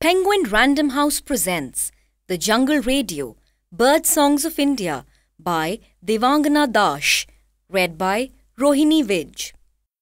Penguin Random House presents The Jungle Radio, Bird Songs of India by Devangana, read by Rohini Vij.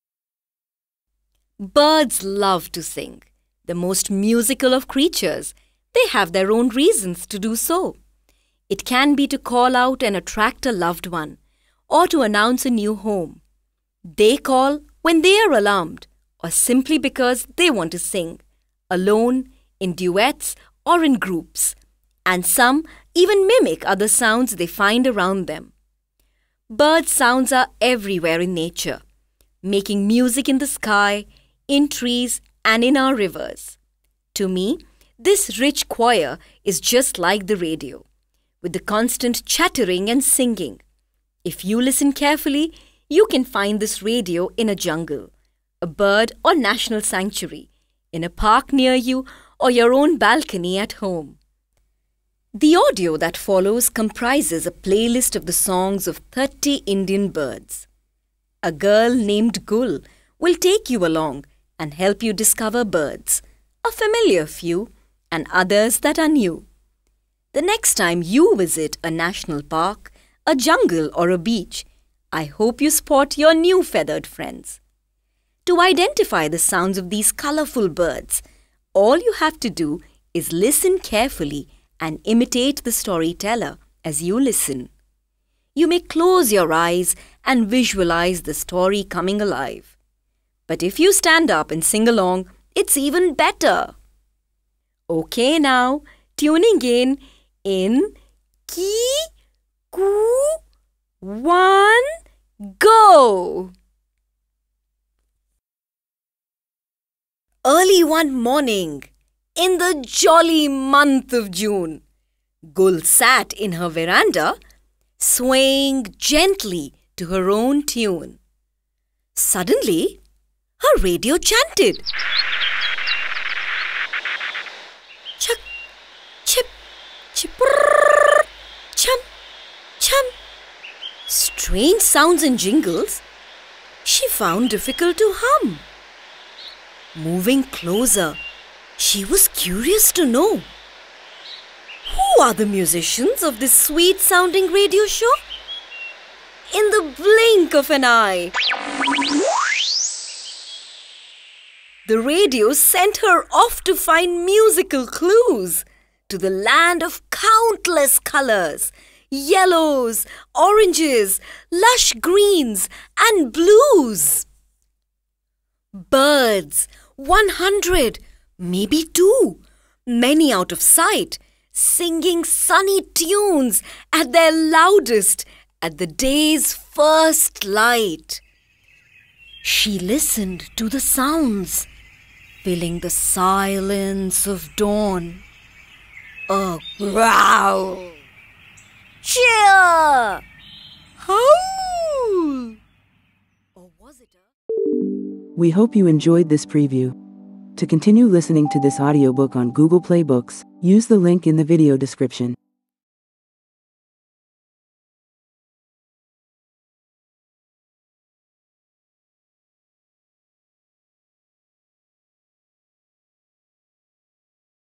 Birds love to sing. The most musical of creatures. They have their own reasons to do so. It can be to call out and attract a loved one, or to announce a new home. They call when they are alarmed, or simply because they want to sing, alone, in duets, or in groups. And some even mimic other sounds they find around them. Bird sounds are everywhere in nature, making music in the sky, in trees, and in our rivers. To me, this rich choir is just like the radio, with the constant chattering and singing. If you listen carefully, you can find this radio in a jungle, a bird or national sanctuary, in a park near you, or your own balcony at home. The audio that follows comprises a playlist of the songs of 30 Indian birds. A girl named Gul will take you along and help you discover birds, a familiar few and others that are new. The next time you visit a national park, a jungle or a beach, I hope you spot your new feathered friends. To identify the sounds of these colorful birds, all you have to do is listen carefully and imitate the storyteller as you listen. You may close your eyes and visualize the story coming alive. But if you stand up and sing along, it's even better. Okay now, tuning in Ki, Ku, 1, go! Early one morning, in the jolly month of June, Gul sat in her veranda, swaying gently to her own tune. Suddenly, her radio chanted. Chuck, chip, chipper, chum, chum. Strange sounds and jingles she found difficult to hum. Moving closer, she was curious to know, who are the musicians of this sweet-sounding radio show? In the blink of an eye, the radio sent her off to find musical clues to the land of countless colors, yellows, oranges, lush greens, and blues. Birds, 100, maybe 2, many out of sight, singing sunny tunes at their loudest at the day's first light. She listened to the sounds, feeling the silence of dawn. A growl, cheer, howl. Or was it We hope you enjoyed this preview. To continue listening to this audiobook on Google Play Books, use the link in the video description.